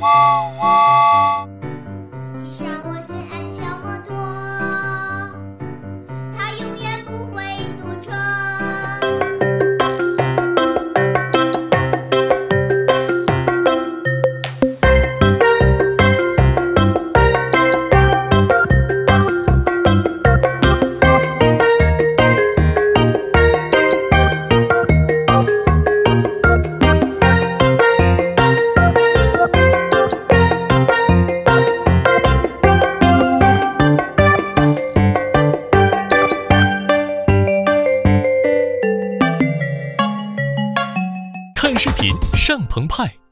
骑上我心爱小摩托，它永远不会堵车。 看视频上澎湃。